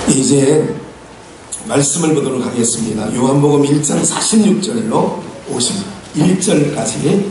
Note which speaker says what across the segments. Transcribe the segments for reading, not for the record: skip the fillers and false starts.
Speaker 1: 이제 말씀을 보도록 하겠습니다. 요한복음 1장 46절로 51절까지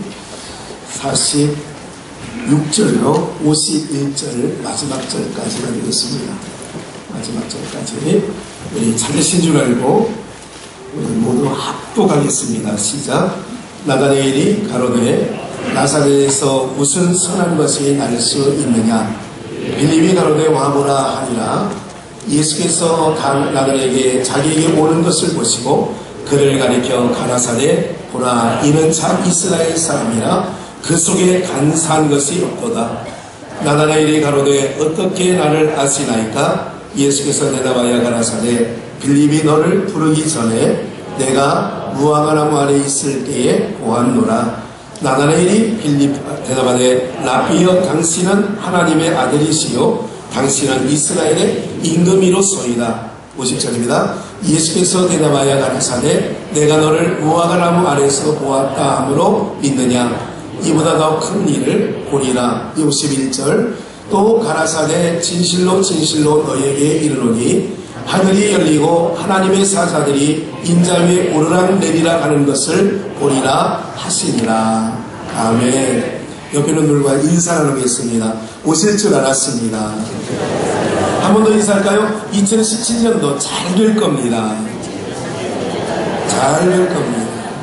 Speaker 1: 46절로 51절 마지막 절까지가 되겠습니다. 마지막 절까지 우리 찾으신 줄 알고 우리 모두 합독하겠습니다. 시작. 나다나엘이 가로되 나사렛에서 무슨 선한 것이 날 수 있느냐. 빌립이 가로되 와보라 하니라. 예수께서 나다나엘에게 자기에게 오는 것을 보시고 그를 가리켜 가라사대 보라 이는 참 이스라엘 사람이라 그 속에 간사한 것이 없도다. 나다나엘이 가로되 어떻게 나를 아시나이까. 예수께서 대답하여 가라사대 빌립이 너를 부르기 전에 내가 무화과나무 아래 있을 때에 보았노라. 나다나엘이 빌립 대답하되 라비여 당신은 하나님의 아들이시요 당신은 이스라엘의 임금이로소이다. 50절입니다. 예수께서 대답하여 가라사대 내가 너를 무화과나무 아래에서 보았다 하므로 믿느냐. 이보다 더 큰 일을 보리라. 51절 또 가라사대 진실로 진실로 너에게 이르노니 하늘이 열리고 하나님의 사자들이 인자 위에 오르락 내리락 하는 것을 보리라 하시니라. 아멘. 옆에 있는 분들과 인사 나누겠습니다. 오실 줄 알았습니다. 한 번 더 인사할까요? 2017년도 잘 될 겁니다. 잘 될 겁니다.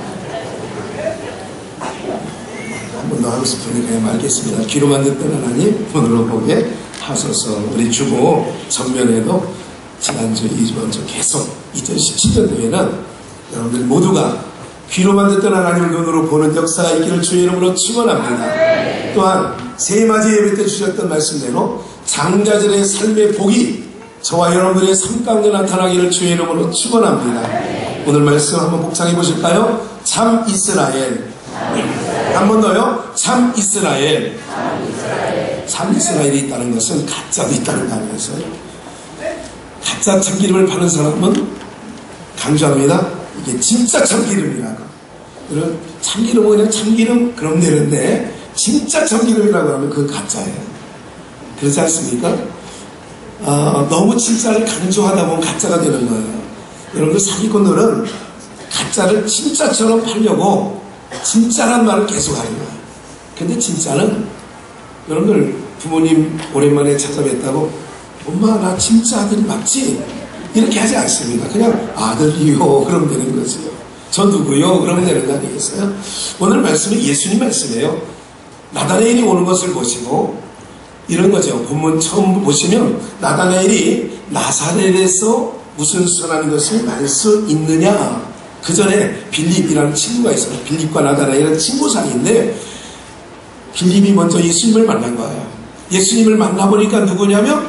Speaker 1: 한 번 더 하고 싶으니까 그냥 말겠습니다. 귀로만 듣던 하나님 눈으로 보게 하소서. 우리 주보 전면에도 지난주, 이번주 계속 2017년도에는 여러분들 모두가 귀로만 듣던 하나님을 눈으로 보는 역사가 있기를 주의 이름으로 축원합니다. 또한 새해맞이 예배 때 주셨던 말씀대로 장자들의 삶의 복이 저와 여러분들의 삶 가운데 나타나기를 주의 이름으로 축원합니다. 오늘 말씀 한번 복창해 보실까요? 참 이스라엘. 한 번 더요. 참 이스라엘. 참 이스라엘이 있다는 것은 가짜도 있다는 단어였어요. 가짜 참기름을 파는 사람은 강조합니다. 이게 진짜 참기름이라고. 그런 참기름은 그냥 참기름 그럼 되는데 진짜 참기름이라고 하면 그건 가짜예요. 그렇지 않습니까? 너무 진짜를 강조하다 보면 가짜가 되는 거예요. 여러분들 사기꾼들은 가짜를 진짜처럼 팔려고 진짜란 말을 계속 하는 거예요. 근데 진짜는 여러분들 부모님 오랜만에 찾아뵙다고 엄마 나 진짜 아들이 맞지? 이렇게 하지 않습니다. 그냥 아들이요 그러면 되는 거지요. 저 누구요? 그러면 되는 거 아니겠어요? 오늘 말씀은 예수님 말씀이에요. 나다나엘이 오는 것을 보시고 이런 거죠. 본문 처음 보시면 나다나엘이 나사렛에서 무슨 선한 것을 날 수 있느냐. 그 전에 빌립이라는 친구가 있어요. 빌립과 나다나엘은 친구 사이인데 빌립이 먼저 예수님을 만난 거예요. 예수님을 만나보니까 누구냐면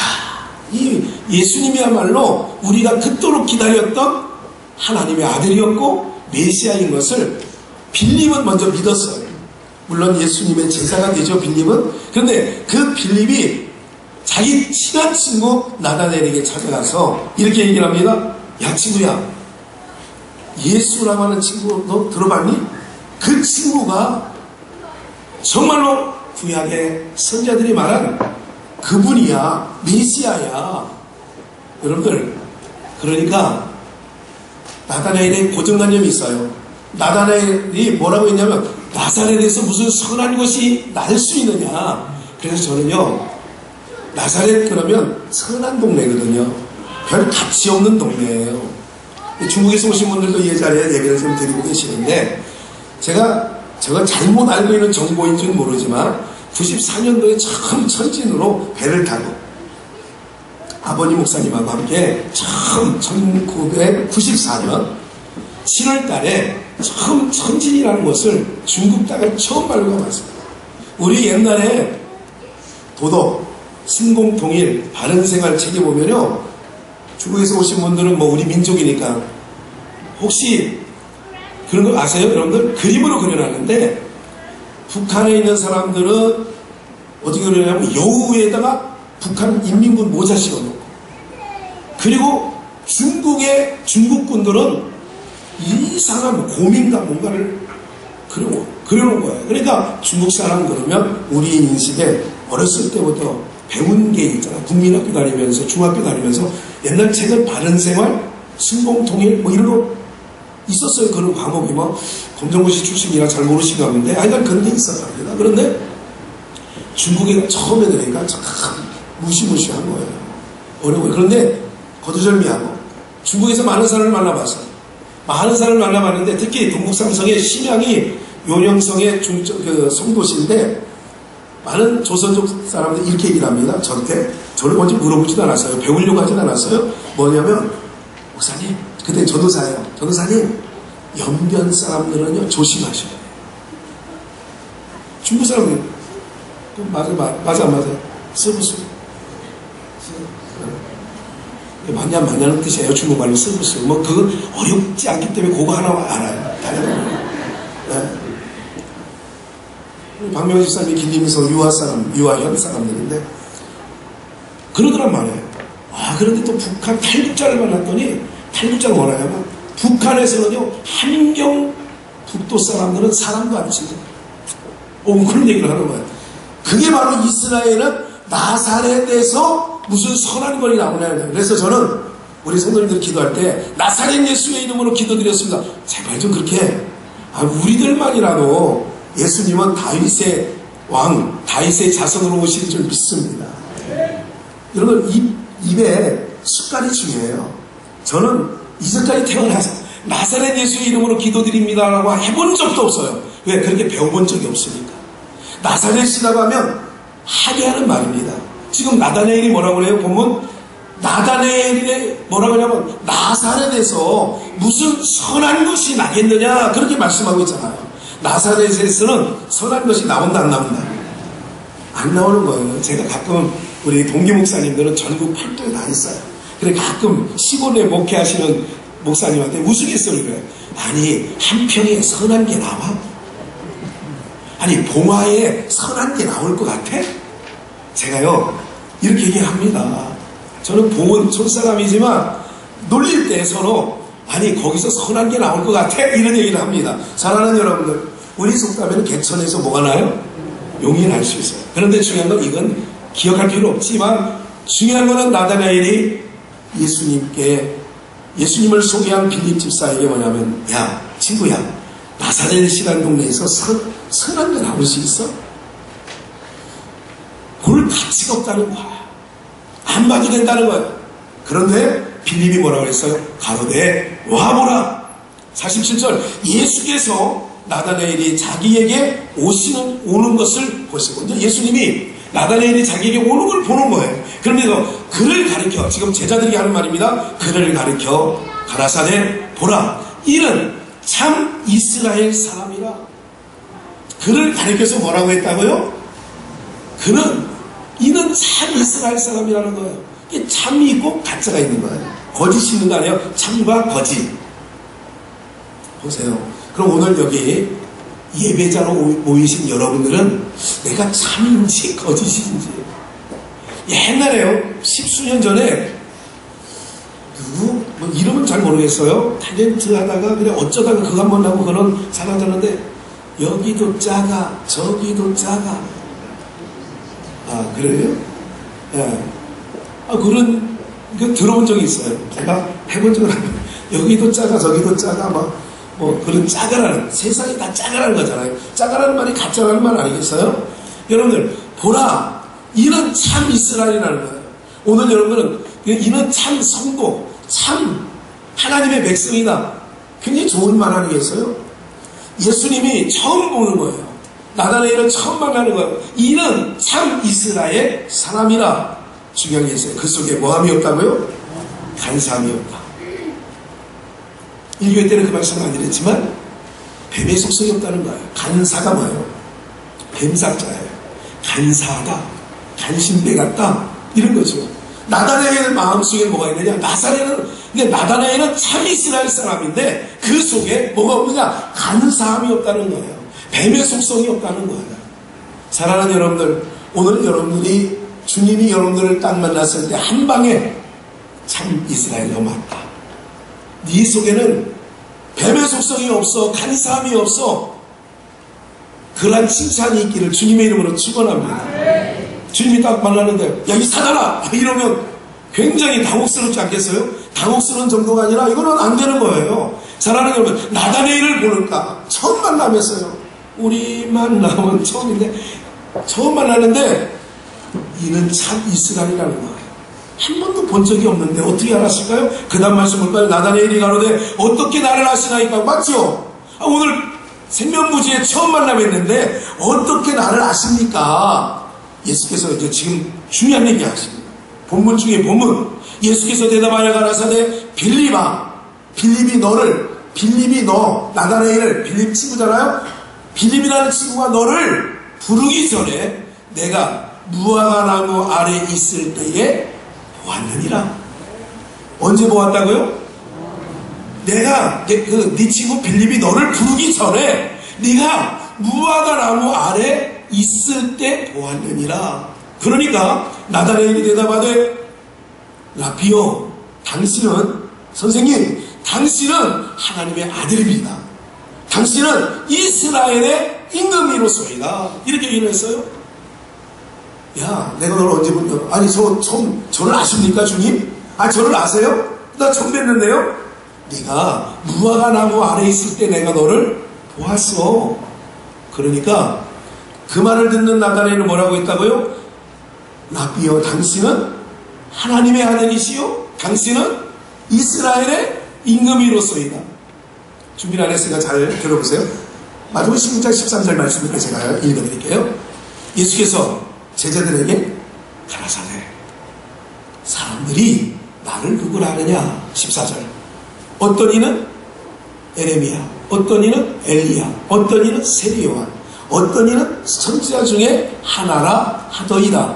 Speaker 1: 이 예수님이야말로 우리가 그토록 기다렸던 하나님의 아들이었고 메시아인 것을 빌립은 먼저 믿었어요. 물론 예수님의 제자가 되죠, 빌립은. 그런데 그 빌립이 자기 친한 친구 나다나엘에게 찾아가서 이렇게 얘기를 합니다. 야 친구야, 예수라고 하는 친구 너 들어봤니? 그 친구가 정말로 구약의 선자들이 말한 그분이야, 메시아야. 여러분들, 그러니까 나다나엘의 고정관념이 있어요. 나다나엘이 뭐라고 했냐면 나사렛에서 무슨 선한 것이 날 수 있느냐. 그래서 저는요, 나사렛 그러면 선한 동네거든요. 별 가치 없는 동네예요. 중국에서 오신 분들도 이 자리에 예배를 좀 드리고 계시는데 제가 잘못 알고 있는 정보인지는 모르지만 94년도에 처음 천진으로 배를 타고 아버님 목사님하고 함께 처음 1994년 7월 달에 처음 천진이라는 곳을 중국 땅을 처음 밟고 왔습니다. 우리 옛날에 도덕, 신공통일, 바른생활 책에 보면요. 중국에서 오신 분들은 뭐 우리 민족이니까 혹시 그런 거 아세요? 여러분들? 그림으로 그려놨는데 북한에 있는 사람들은 어떻게 그러냐면 여우에다가 북한 인민군 모자 씌워놓고 그리고 중국의 중국군들은 이상한 곰인가 뭔가를 그려놓은 거예요. 그러니까 중국 사람 그러면 우리 인식에 어렸을 때부터 배운 게 있잖아. 국민학교 다니면서, 중학교 다니면서 옛날 책은 바른생활, 순공통일 뭐 이런 거 있었어요. 그런 과목이 뭐 검정고시 출신이라 잘 모르시나 본데 하여간 그런 게 있었답니다. 그런데 중국에 처음에 되니까 참 무시무시한 거예요. 어려워요. 그런데 거두절미하고 중국에서 많은 사람을 만나봤어요. 많은 사람을 만나봤는데 특히 동북삼성의 심양이 요령성의 송도시인데 많은 조선족 사람들이 이렇게 얘기를 합니다. 저한테. 저를 먼저 물어보지도 않았어요. 배우려고 하진 않았어요. 뭐냐면 목사님, 그때 전도사예요. 전도사님, 연변 사람들은요 조심하셔야 돼요. 중국 사람들 맞아 쓰부수 맞냐는 뜻이에요. 중국말로 쓰부수. 뭐 그건 어렵지 않기 때문에 그거 하나 알아요. 네. 박명희 집사님이 길림성 유아현 사람들인데 그러더란 말이에요. 그런데 또 북한 탈북자를 만났더니 탈북자가 뭐라냐면 북한에서는요 함경 북도 사람들은 사람도 안 치고 그런 얘기를 하는 거예요. 그게 바로 이스라엘은 나사렛에서 무슨 선한 건이 나오냐. 그래서 저는 우리 성도님들 기도할 때 나사렛 예수의 이름으로 기도드렸습니다. 제발 좀 그렇게 우리들만이라도 예수님은 다윗의 왕, 다윗의 자손으로 오실 줄 믿습니다. 여러분 입에 숟갈이 중요해요. 저는 이제까지 태어나서 나사렛 예수의 이름으로 기도드립니다라고 해본 적도 없어요. 왜? 그렇게 배워본 적이 없으니까. 나사렛이라고 하면 하게하는 말입니다. 지금 나다네엘이 뭐라고 그래요? 보면 나다네엘이 뭐라고 하냐면 나사렛에서 무슨 선한 것이 나겠느냐 그렇게 말씀하고 있잖아요. 나사렛에서는 선한 것이 나온다 안 나온다? 안 나오는 거예요. 제가 가끔 우리 동기 목사님들은 전국 팔도에 다 있어요. 그래 가끔 시골에 목회하시는 목사님한테 우스갯소리를 해요. 아니 한평에 선한 게 나와? 아니 봉화에 선한 게 나올 것 같아? 제가요 이렇게 얘기합니다. 저는 봉은 촌사람이지만 놀릴 때 서로 아니 거기서 선한 게 나올 것 같아? 이런 얘기를 합니다. 사랑하는 여러분들, 우리 속담에는 개천에서 뭐가 나요? 용이 날 수 있어요. 그런데 중요한 건 이건 기억할 필요 없지만 중요한 거는 나다나엘이 예수님을 소개한 빌립 집사에게 뭐냐면 야 친구야 나사렛이라는 동네에서 선한 게 나올 수 있어? 볼 가치가 없다는 거야. 안 봐도 된다는 거야. 그런데 빌립이 뭐라고 했어요? 가로되 와보라. 47절 예수께서 나다나엘이 자기에게 오는 것을 보시고 예수님이 나다나엘이 자기에게 오는 걸 보는 거예요. 그러면서 그를 가리켜 지금 제자들이 하는 말입니다. 그를 가리켜 가라사대 보라 이는 참 이스라엘 사람이라. 그를 가리켜서 뭐라고 했다고요? 이는 참 이스라엘 사람이라는 거예요. 이게 참이 있고 가짜가 있는 거예요. 거짓이 있는 거 아니에요? 참과 거짓. 보세요. 그럼 오늘 여기 예배자로 모이신 여러분들은 내가 참인지 거짓인지. 옛날에요. 10수년 전에 뭐 이름은 잘 모르겠어요. 탤런트 하다가 그냥 어쩌다가 그거 한번 하고 그런 사람들인데 여기도 작아 저기도 작아. 그래요? 예. 그런 거 들어본 적이 있어요. 제가 해본 적은 아니에요. 여기도 작아 저기도 작아 뭐 그런 작아라는 세상이 다 작아라는 거잖아요. 작아라는 말이 가짜라는 말 아니겠어요? 여러분들 보라 이는 참 이스라엘이라는 거예요. 오늘 여러분들은 이는 참 성도 참 하나님의 백성이다. 굉장히 좋은 말 아니겠어요? 예수님이 처음 보는 거예요. 나다나엘은 처음 만나는 거예요. 이는 참 이스라엘 사람이라. 중요한 게 있어요. 그 속에 뭐함이 없다고요? 간사함이 없다. 1교회 때는 그 말씀을 안 드렸지만 뱀의 속성이 없다는 거예요. 간사가 뭐예요? 뱀사자예요. 간사하다, 간신배 같다 이런 거죠. 나다나엘 마음속에 뭐가 있느냐? 나다나엘은 참 이스라엘 사람인데 그 속에 뭐가 없느냐? 간사함이 없다는 거예요. 뱀의 속성이 없다는 거예요. 사랑하는 여러분들, 오늘 여러분들이 주님이 여러분들을 딱 만났을 때 한 방에 참 이스라엘로 맞다. 네 속에는 뱀의 속성이 없어, 간사함이 없어. 그러한 칭찬이 있기를 주님의 이름으로 축원합니다. 주님이 딱 만났는데 야 이 사단아 이러면 굉장히 당혹스럽지 않겠어요? 당혹스러운 정도가 아니라 이거는 안 되는 거예요. 사랑하는 여러분, 나다네일을 보니까 처음 만나면서요. 우리 만남은 처음인데 처음 만나는데 이는 참 이스라엘이라는 거예요. 한 번도 본 적이 없는데 어떻게 알았을까요? 그 다음 말씀 볼까요? 나다네일이 가로되 어떻게 나를 아시나이까? 맞죠? 오늘 생명부지에 처음 만나뵀는데 어떻게 나를 아십니까? 예수께서 이제 지금 중요한 얘기 하십니다. 본문 중에 본문. 예수께서 대답하여 가라사대 빌립아, 빌립이 너 나다네일을, 빌립 친구잖아요. 빌립이라는 친구가 너를 부르기 전에 내가 무화과 나무 아래 있을 때에 보았느니라. 언제 보았다고요? 내가 네 친구 빌립이 너를 부르기 전에 네가 무화과 나무 아래 있을 때 보았느니라. 그러니까 나다네일이 대답하되 라피오, 당신은 선생님, 당신은 하나님의 아들입니다. 당신은 이스라엘의 임금이로소이다. 이렇게 얘기했어요. 야, 내가 너를 언제 본, 아니, 저를 아십니까, 주님? 저를 아세요? 나 처음 뵀는데요? 네가 무화과 나무 아래 있을 때 내가 너를 보았어. 그러니까 그 말을 듣는 나다네일은 뭐라고 했다고요? 라비여, 당신은 하나님의 아들이시요? 당신은 이스라엘의 임금이로소이다. 준비를 안 했으니까 잘 들어보세요. 마태복음 16장 13절 말씀을 제가 읽어드릴게요. 예수께서 제자들에게 가라사대 사람들이 나를 누구라 하느냐. 14절 어떤 이는 에레미야, 어떤 이는 엘리야, 어떤 이는 세리요한, 어떤 이는 선지자 중에 하나라 하더이다.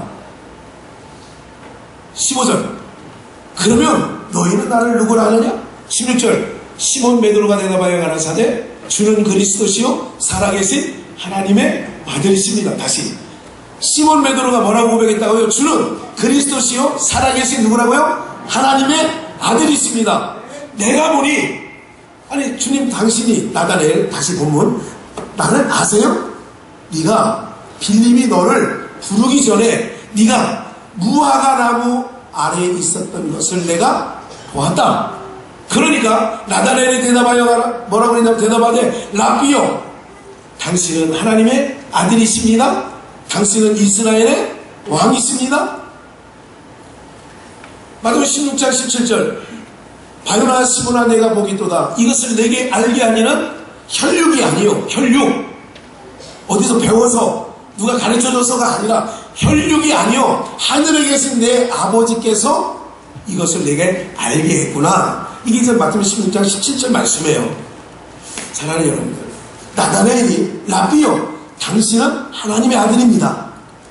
Speaker 1: 15절 그러면 너희는 나를 누구라 하느냐. 16절 시몬 베드로가 대답하여 가라사대 주는 그리스도시요 살아계신 하나님의 아들이십니다. 다시 시몬 베드로가 뭐라고 고백했다고요? 주는 그리스도시요 살아계신 누구라고요? 하나님의 아들이십니다. 내가 보니 아니 주님 당신이 나다네일 다시 보면 나를 아세요? 네가 빌립이 너를 부르기 전에 네가 무화과 나무 아래에 있었던 것을 내가 보았다. 그러니까 나다네일이 대답하여 뭐라고 했냐면 대답하되 라비요, 당신은 하나님의 아들이십니다. 당신은 이스라엘의 왕이십니다. 마태복음 16장 17절 바요나 시몬아 내가 보기도다. 이것을 내게 알게 하니는 혈육이 아니요, 혈육 어디서 배워서 누가 가르쳐줘서가 아니라 혈육이 아니요 하늘에 계신 내 아버지께서 이것을 내게 알게 했구나. 이게 이제 마태복음 16장 17절 말씀이에요. 사랑하는 여러분들, 나다네일이 라비요, 당신은 하나님의 아들입니다.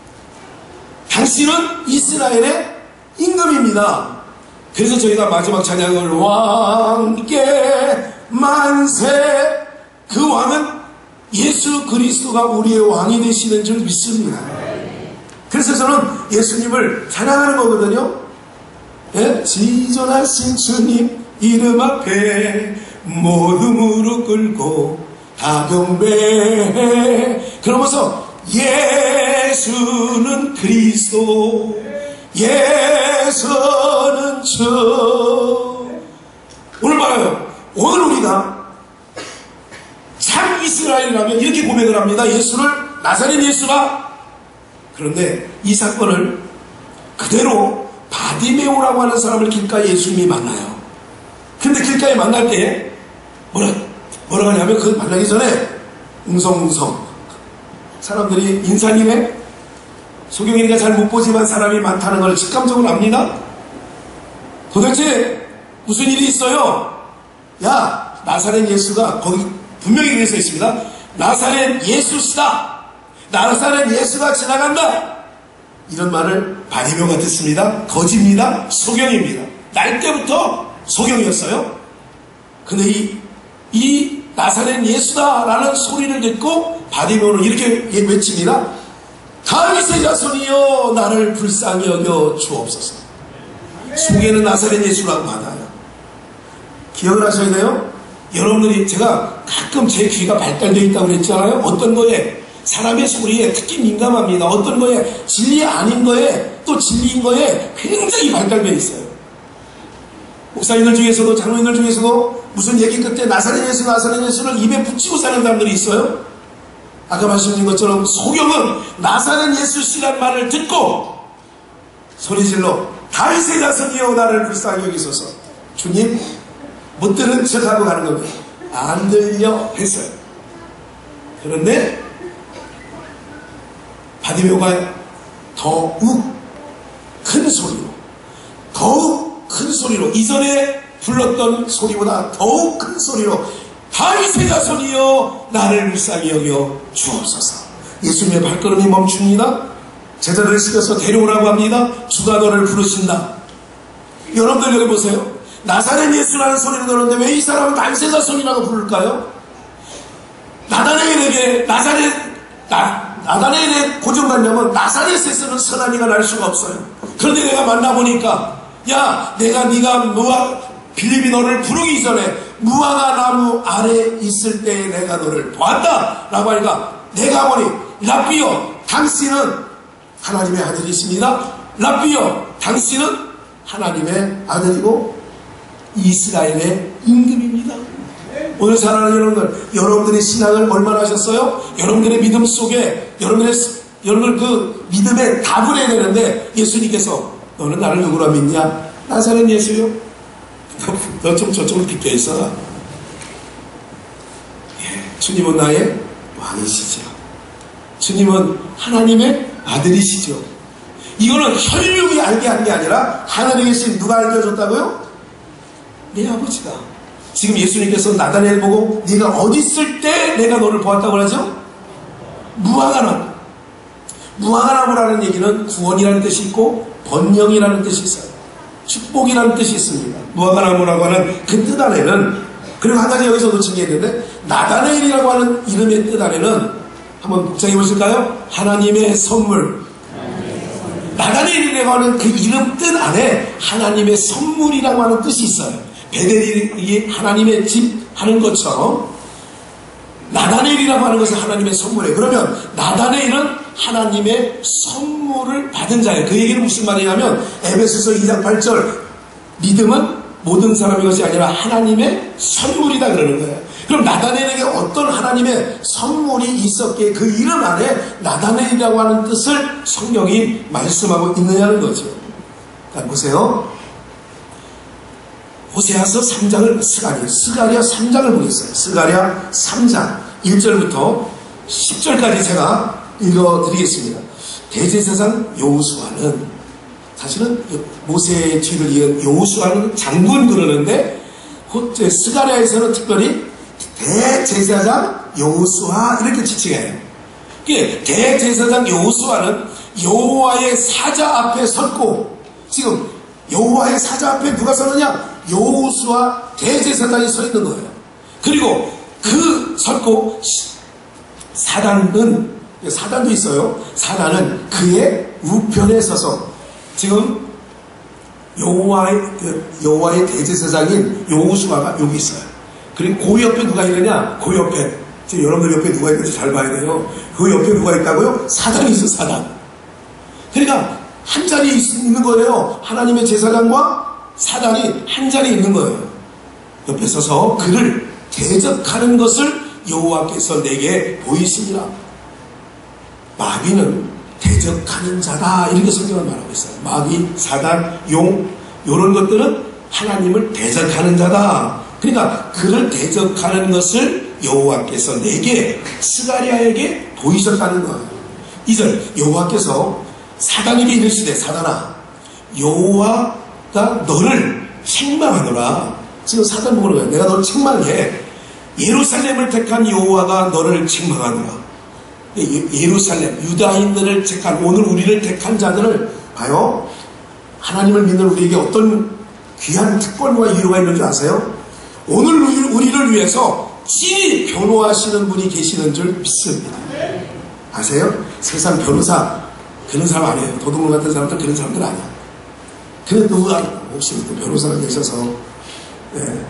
Speaker 1: 당신은 이스라엘의 임금입니다. 그래서 저희가 마지막 찬양을 왕께 만세, 그 왕은 예수 그리스도가 우리의 왕이 되시는 줄 믿습니다. 그래서 저는 예수님을 찬양하는 거거든요. 예? 지존하신 주님 이름 앞에 모두 무릎 꿇고 다 경배해. 그러면서 예수는 그리스도, 예수는 주. 오늘 봐요. 오늘 우리가 참 이스라엘이라면 이렇게 고백을 합니다. 예수를, 나사렛 예수가. 그런데 이 사건을 그대로 바디메오라고 하는 사람을 길가에 예수님이 만나요. 근데 길가에 만날 때 뭐라고 하냐면 그 만나기 전에 웅성웅성 사람들이 인사님에 소경이니까 잘 못 보지만 사람이 많다는 걸 직감적으로 압니다. 도대체 무슨 일이 있어요? 야, 나사렛 예수가, 거기 분명히 그렇게 써 있습니다. 나사렛 예수시다. 나사렛 예수가 지나간다. 이런 말을 바디메오가 듣습니다. 거짓입니다. 소경입니다. 날 때부터 소경이었어요. 근데 이 나사렛 예수다라는 소리를 듣고 바디메오는 이렇게 외칩니다. 다윗의 자손이여 나를 불쌍히 여겨 주옵소서. 속에는 나사렛 예수라고 받아요. 기억을 하셔야 돼요. 여러분들이, 제가 가끔 제 귀가 발달되어 있다고 그랬잖아요. 어떤 거에 사람의 소리에 특히 민감합니다. 어떤 거에 진리 아닌 거에 또 진리인 거에 굉장히 발달되어 있어요. 목사님들 중에서도 장로님들 중에서도 무슨 얘기 끝에 나사렛 예수를 입에 붙이고 사는 사람들이 있어요. 아까 말씀드린 것처럼 소경은 나사렛 예수시란 말을 듣고 소리질러 다윗의 자손이여 나를 불쌍히 여기소서. 주님 못 들은 척하고 가는 겁니다. 안 들려 했어요. 그런데 바디메오가 더욱 큰 소리로 이전에 불렀던 소리보다 더욱 큰 소리로 다윗의 자손이여 나를 불쌍히 여겨 주옵소서. 예수님의 발걸음이 멈춥니다. 제자들을 시켜서 데려오라고 합니다. 주가 너를 부르신다. 여러분들 여기 보세요. 나사렛 예수라는 소리를 들었는데 왜 이 사람은 다윗의 자손이라고 부를까요? 나다나엘의 고정관념은 나사렛에서는 선한 이가 날 수가 없어요. 그런데 내가 만나보니까 야 네가 빌립이 너를 부르기 전에 무화과 나무 아래 있을 때에 내가 너를 보았다 라고 하니까 내가 보니 라삐여 당신은 하나님의 아들이십니다. 라삐여 당신은 하나님의 아들이고 이스라엘의 임금입니다. 오늘 사랑하는 여러분들, 여러분들의 신앙을 얼마나 하셨어요? 여러분들의 믿음 속에 여러분들 그 믿음에 답을 해야 되는데 예수님께서 너는 나를 누구라 믿냐? 나사렛 예수요? 너 좀 저쪽으로 비켜있어. 주님은 나의 왕이시죠. 주님은 하나님의 아들이시죠. 이거는 혈육이 알게 한 게 아니라 하늘에 계신 누가 알려줬다고요? 내 아버지가. 지금 예수님께서 나다나엘 보고 네가 어디 있을 때 내가 너를 보았다고 하죠? 무화과나무라는 얘기는 구원이라는 뜻이 있고 번영이라는 뜻이 있어요. 축복이라는 뜻이 있습니다. 무화과나무라고 하는 그 뜻 안에는, 그리고 한 가지 여기서 놓친 게 있는데 나다나엘이라고 하는 이름의 뜻 안에는 한번 복장해 보실까요? 하나님의 선물. 나다나엘이라고 하는 그 이름 뜻 안에 하나님의 선물이라고 하는 뜻이 있어요. 베델이 하나님의 집 하는 것처럼 나다나엘이라고 하는 것은 하나님의 선물이에요. 그러면 나다나엘은 하나님의 선물을 받은 자예요. 그 얘기는 무슨 말이냐면 에베소서 2장 8절 믿음은 모든 사람의 것이 아니라 하나님의 선물이다 그러는 거예요. 그럼 나다나엘에게 어떤 하나님의 선물이 있었기에 그 이름 안에 나다나엘이라고 하는 뜻을 성경이 말씀하고 있느냐는 거죠. 자, 보세요. 호세아서 3장을 스가랴 3장을 보겠어요. 스가랴 3장 1절부터 10절까지 제가 읽어드리겠습니다. 대제사장 여호수아는, 사실은 모세의 뒤를 이은 여호수아는 장군 그러는데 스가랴에서는 특별히 대제사장 여호수아 이렇게 지칭해요. 대제사장 여호수아는 여호와의 사자 앞에 섰고, 지금 여호와의 사자 앞에 누가 서느냐? 여호수아 대제사장이 서 있는 거예요. 그리고 그 섰고 사단도 있어요. 사단은 그의 우편에 서서 지금 여호와의 대제사장인 여호수아가 여기 있어요. 그리고 그 옆에 누가 있느냐? 그 옆에, 지금 여러분들 옆에 누가 있는지 잘 봐야 돼요. 그 옆에 누가 있다고요? 사단이 있어, 사단. 그러니까 한 자리에 있는 거예요. 하나님의 제사장과 사단이 한 자리에 있는 거예요. 옆에 서서 그를 대적하는 것을 여호와께서 내게 보이시니라. 마귀는 대적하는 자다 이렇게 성경을 말하고 있어요. 마귀, 사단, 용 이런 것들은 하나님을 대적하는 자다. 그러니까 그를 대적하는 것을 여호와께서 내게, 스가랴에게 보이셨다는 거예요. 2절 여호와께서 사단에게 이르시되 사단아 여호와가 너를 책망하노라. 지금 사단 보는 거예요. 내가 너를 책망해. 예루살렘을 택한 여호와가 너를 책망하노라. 예루살렘, 유다인들을 택한, 오늘 우리를 택한 자들을 봐요. 하나님을 믿는 우리에게 어떤 귀한 특권과 이유가 있는 줄 아세요? 오늘 우리를 위해서 친히 변호하시는 분이 계시는 줄 믿습니다. 아세요? 세상 변호사 그런 사람 아니에요. 도둑놈 같은 사람들 그런 사람들 아니야. 근데 누가 혹시 또 변호사가 계셔서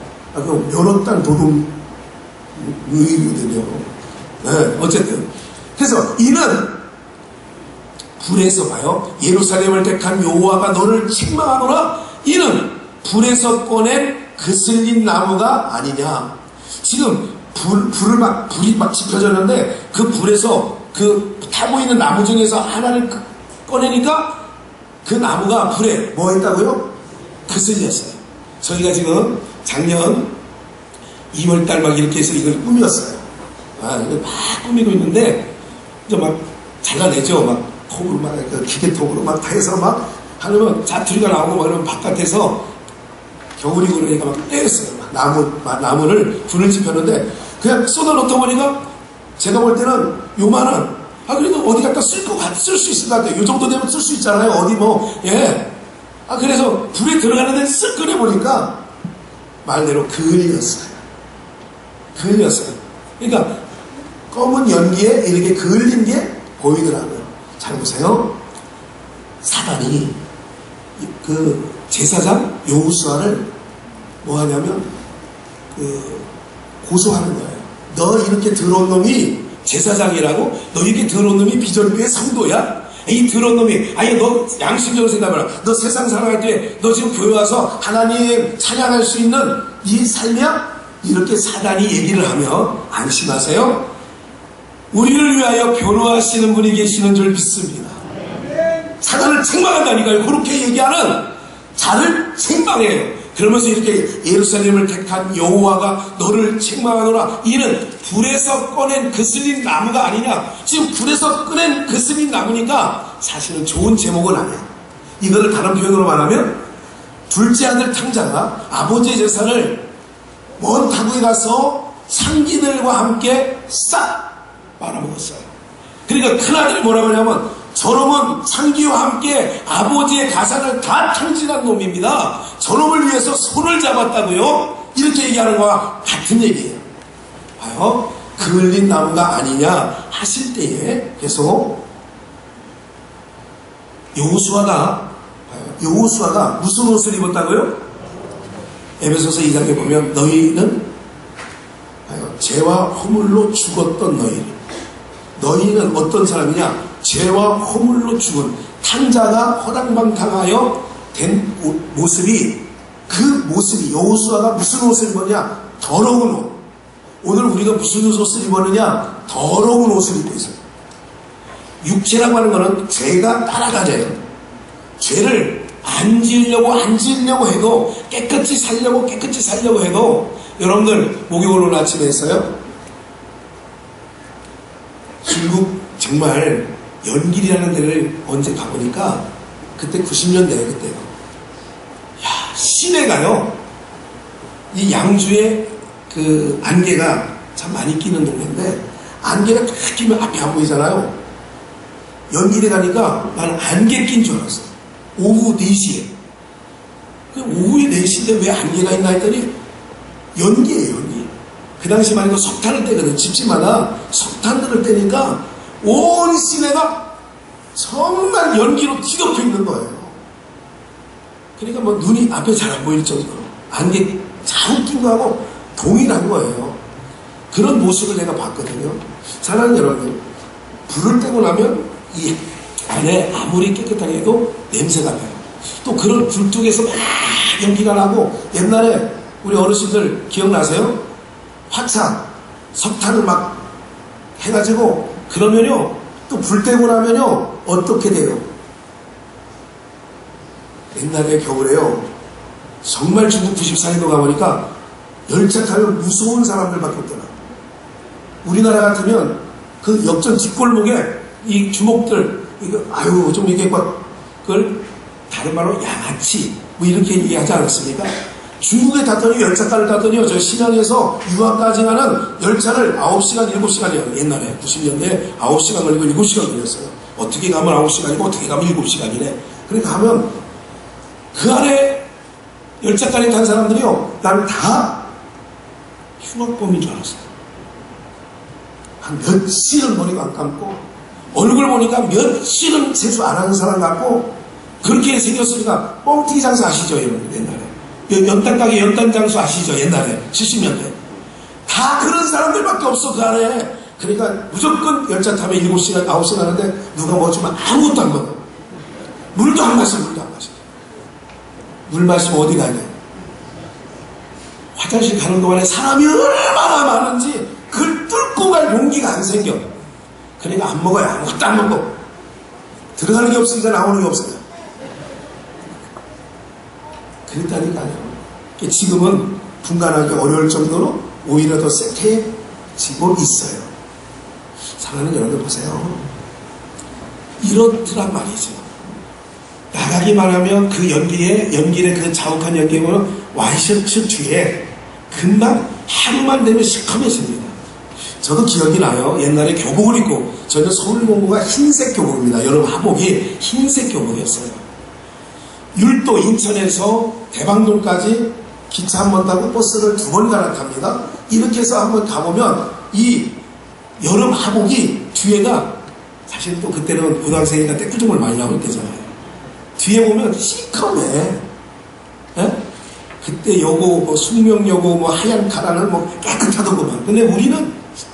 Speaker 1: 그 면허 딴 도둑 의거든요. 어쨌든 그래서 이는 불에서 봐요. 예루살렘을 택한 여호와가 너를 책망하노라. 이는 불에서 꺼낸 그슬린 나무가 아니냐. 지금 불이 막 지펴졌는데 그 불에서 그 타고 있는 나무 중에서 하나를 꺼내니까 그 나무가 불에 뭐 했다고요? 그슬렸어요. 저희가 지금 작년 2월달 막 이렇게 해서 이걸 꾸몄어요. 이걸 막 꾸미고 있는데 이제 막 잘라내죠. 막 톱으로 막 기계톱으로 막 다 해서 막 하려면 자투리가 나오고 막 그러면 바깥에서 겨울이고 그러니까 막 떼었어요. 나무를 불을 지폈는데 그냥 쏟아놓다 보니까 제가 볼 때는 요만한 그래도 어디 갖다 쓸 수 있을 것 같아요. 요 정도 되면 쓸 수 있잖아요. 어디 그래서 불에 들어가는데 쓱 꺼내보니까 말대로 그을렸어요. 그러니까 검은 연기에 이렇게 그을린 게 보이더라고요. 잘 보세요. 사단이 그 제사장 여호수아를 뭐 하냐면 고소하는 거예요. 너 이렇게 더러운 놈이 제사장이라고? 너 이렇게 더러운 놈이 비전교회 성도야? 이 더러운 놈이 너 양심적으로 생각해라. 너 세상 살아갈 때 너 지금 교회 와서 하나님 찬양할 수 있는 이 삶이야? 이렇게 사단이 얘기를 하면 안심하세요. 우리를 위하여 변호하시는 분이 계시는 줄 믿습니다. 사단을 책망한다니까요. 그렇게 얘기하는 자를 책망해요. 그러면서 이렇게 예루살렘을 택한 여호와가 너를 책망하노라. 이는 불에서 꺼낸 그슬린 나무가 아니냐. 지금 불에서 꺼낸 그슬린 나무니까 사실은 좋은 제목은 아니야. 이거를 다른 표현으로 말하면 둘째 아들 탕자가 아버지의 재산을 먼 타국에 가서 상기들과 함께 싹 말아먹었어요. 그러니까 큰아들이 뭐라고 하냐면 저놈은 상기와 함께 아버지의 가산을 다 탕진한 놈입니다. 저놈을 위해서 손을 잡았다고요? 이렇게 얘기하는 거와 같은 얘기예요. 봐요. 그을린 나무가 아니냐 하실 때에 계속 여호수아가 무슨 옷을 입었다고요? 에베소서 2장에 보면 너희는 죄와 허물로 죽었던 너희는 어떤 사람이냐? 죄와 허물로 죽은 탕자가 허랑방탕하여 된 모습이 여호수아가 무슨 옷을 입었냐? 더러운 옷. 오늘 우리가 무슨 옷을 입었느냐? 더러운 옷을 입고 있어요. 육체라고 하는 것은 죄가 따라다녀요. 죄를 안 지으려고 해도 깨끗이 살려고 해도 여러분들 목요일 오늘 아침에 했어요. 중국 정말 연길이라는 데를 언제 가보니까 그때 90년대예요. 그때요. 시내가요. 이 양주에 그 안개가 참 많이 끼는 동네인데 안개가 딱 끼면 앞이 안 보이잖아요. 연길에 가니까 나는 안개 낀 줄 알았어. 오후 4시에. 오후에 4시인데 왜 안개가 있나 했더니 연기예요. 연기. 그 당시 말이고 석탄을 떼거든. 집집마다 석탄들을 떼니까 온 시내가 정말 연기로 뒤덮여 있는 거예요. 그러니까 뭐 눈이 앞에 잘 안 보일 정도로 안개 잘 낀 거하고 동일한 거예요. 그런 모습을 내가 봤거든요. 사랑하는 여러분, 불을 떼고 나면 이 안에 아무리 깨끗하게 해도 냄새가 나요. 또 그런 불뚝에서 막 연기가 나고, 옛날에 우리 어르신들 기억나세요? 화차 석탄을 막 해가지고 그러면요 또 불 떼고 나면요 어떻게 돼요? 옛날에 겨울에요 정말 중국 94년도 가보니까 열차 타면 무서운 사람들밖에 없더라. 우리나라 같으면 그 역전 뒷골목에 이 주목들 이거 좀 이렇게 막 그걸 다른 말로 양아치 뭐 이렇게 얘기하지 않았습니까? 중국에 탔더니 열차가를 탔더니요 저 신양에서 유학까지 가는 열차를 9시간 7시간이에요. 옛날에 90년대에 9시간 걸리고 7시간 걸렸어요. 어떻게 가면 9시간이고 어떻게 가면 7시간이네. 그러니까 가면 그 안에 열차까지 탄 사람들이요 나는 다 흉악범인 줄 알았어요. 한 며칠은 머리가 안 감고 얼굴 보니까 며칠은 세수 안 하는 사람 같고 그렇게 생겼으니까 뻥튀기 장사 아시죠 여러분? 옛날에 연탄가게 연탄 장수 아시죠? 옛날에 70년대 다 그런 사람들밖에 없어. 그 안에 그러니까 무조건 열차 타면 7시간, 9시간 하는데 누가 뭐 주면 아무것도 안 먹어. 물도 안 마셔, 물도 안 마셔. 물 마시면 어디 가냐? 화장실 가는 동안에 사람이 얼마나 많은지 그걸 뚫고 갈 용기가 안 생겨. 그러니까 안 먹어요. 아무것도 안 먹고. 들어가는 게 없으니까 나오는 게 없어요. 그랬다니까요. 지금은 분간하기 어려울 정도로 오히려 더 쇠퇴해지고 있어요. 사랑하는 여러분 보세요. 이렇더란 말이죠. 나가기만 하면 그 연길의 그 자욱한 연기에 보면 와이셔츠 뒤에 금방 하루만 되면 시커매집니다. 저도 기억이 나요. 옛날에 교복을 입고, 저는 서울공고가 흰색 교복입니다. 여러분 하복이 흰색 교복이었어요. 율도 인천에서 대방동까지 기차 한 번 타고 버스를 2번 갈아탑니다. 이렇게 해서 한번 가보면 이 여름 하복이 뒤에가, 사실 또 그때는 고등학생이니까 떼꾸중을 많이 나올 때잖아요. 뒤에 보면 시커매. 예? 그때 여고, 뭐 숙명여고, 뭐 하얀 카라는 뭐 깨끗하더구만. 근데 우리는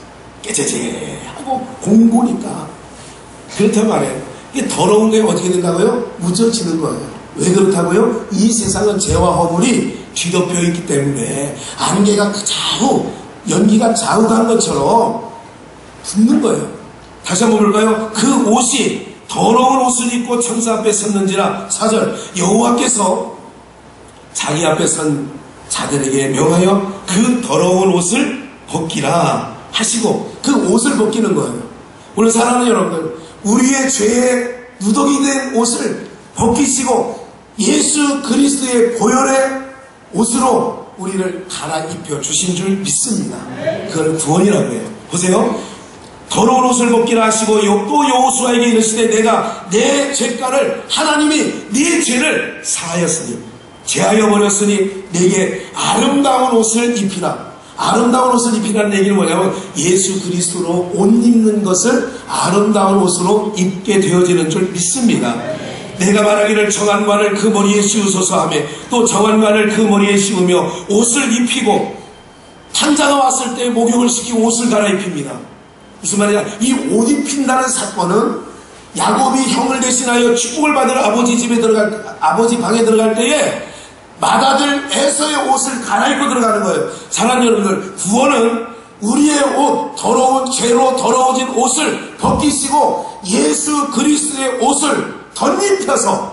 Speaker 1: 깨재재하고 공고니까. 그렇단 말이에요. 이게 더러운 게 어떻게 된다고요? 묻어지는 거예요. 왜 그렇다고요? 이 세상은 죄와 허물이 뒤덮여 있기 때문에 안개가 좌우, 연기가 좌우 가는 것처럼 붙는 거예요. 다시 한번 볼까요? 그 옷이 더러운 옷을 입고 천사 앞에 섰는지라. 4절, 여호와께서 자기 앞에 선 자들에게 명하여 그 더러운 옷을 벗기라 하시고 그 옷을 벗기는 거예요. 오늘 사랑하는 여러분, 우리의 죄에 누더기 된 옷을 벗기시고 예수 그리스도의 보혈의 옷으로 우리를 갈아입혀 주신 줄 믿습니다. 그걸 구원이라고 해요. 보세요. 더러운 옷을 벗기라 하시고 또 여호수아에게 이르시되 내가 내 죄가를, 하나님이 네 죄를 사하였으니, 죄하여 버렸으니 내게 아름다운 옷을 입히라. 아름다운 옷을 입히라는 얘기는 뭐냐면 예수 그리스도로 옷 입는 것을 아름다운 옷으로 입게 되어지는 줄 믿습니다. 내가 말하기를 정한 말을 그 머리에 씌우소서 하며 또 정한 말을 그 머리에 씌우며 옷을 입히고, 탄자가 왔을 때 목욕을 시키고 옷을 갈아입힙니다. 무슨 말이냐? 이 옷 입힌다는 사건은 야곱이 형을 대신하여 축복을 받으러 아버지 방에 들어갈 때에 맏아들 에서의 옷을 갈아입고 들어가는 거예요. 사랑하는 여러분들, 구원은 우리의 옷, 더러운 죄로 더러워진 옷을 벗기시고 예수 그리스도의 옷을 덧입혀서,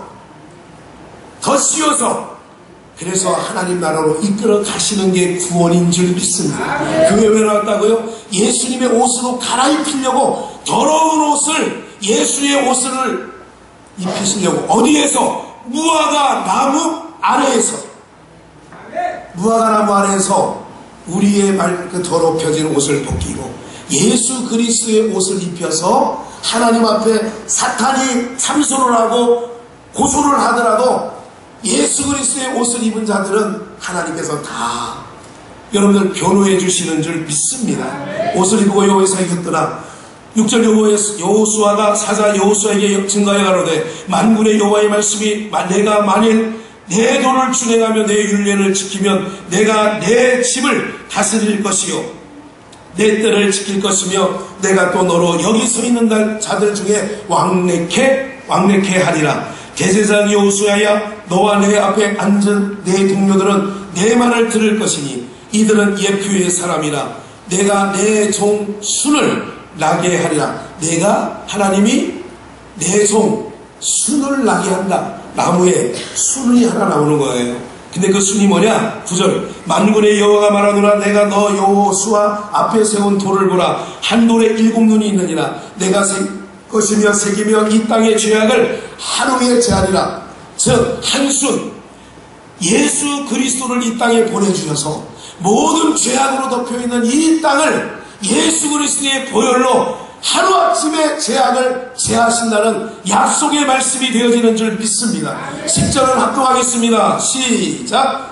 Speaker 1: 덧씌워서, 그래서 하나님 나라로 이끌어 가시는 게 구원인 줄 믿습니다. 그게 왜 나왔다고요? 예수님의 옷으로 갈아입히려고 더러운 옷을, 예수의 옷을 입히시려고. 어디에서? 무화과 나무 아래에서. 무화과 나무 아래에서 우리의 그 더럽혀진 옷을 벗기고 예수 그리스도의 옷을 입혀서 하나님 앞에 사탄이 참소를 하고 고소를 하더라도 예수 그리스도의 옷을 입은 자들은 하나님께서 다 여러분들 변호해 주시는 줄 믿습니다. 옷을 입고 여호와에서 이겼더라. 6절, 여호수아가 사자 여호수아에게 증거하여 가로되 만군의 여호와의 말씀이 내가 만일 내 도를 준행하며 내 율례를 지키면 내가 내 집을 다스릴 것이요 내 뜰을 지킬 것이며 내가 또 너로 여기 서 있는 자들 중에 왕래케 하리라. 대제사장 여호수아야, 너와 내 앞에 앉은 내 동료들은 내 말을 들을 것이니 이들은 예표의 사람이라. 내가 내 종 순을 나게 하리라. 내가, 하나님이 내 종 순을 나게 한다. 나무에 순이 하나 나오는 거예요. 근데 그 순이 뭐냐? 9절, 만군의 여호와가 말하노라. 내가 너 여호수아 앞에 세운 돌을 보라. 한 돌에 7눈이 있느니라. 내가 것이며 새기며 이 땅의 죄악을 하루에 제하리라. 즉 한순, 예수 그리스도를 이 땅에 보내주셔서 모든 죄악으로 덮여있는 이 땅을 예수 그리스도의 보혈로 하루아침에 죄악을 제하신다는 약속의 말씀이 되어지는 줄 믿습니다. 10절을 합독하겠습니다. 시작.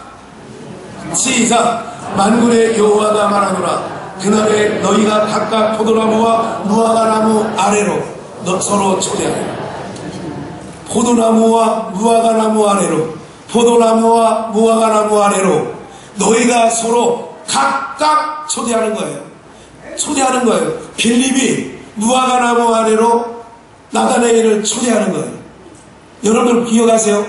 Speaker 1: 만군의 여호와가 말하노라. 그날에 너희가 각각 포도나무와 무화과나무 아래로 서로 초대하리라. 포도나무와 무화과나무 아래로, 포도나무와 무화과나무 아래로 너희가 서로 각각 초대하는 거예요. 초대하는 거예요. 빌립이 무화과나무 아래로 나다나엘을 초대하는 거예요. 여러분 기억하세요?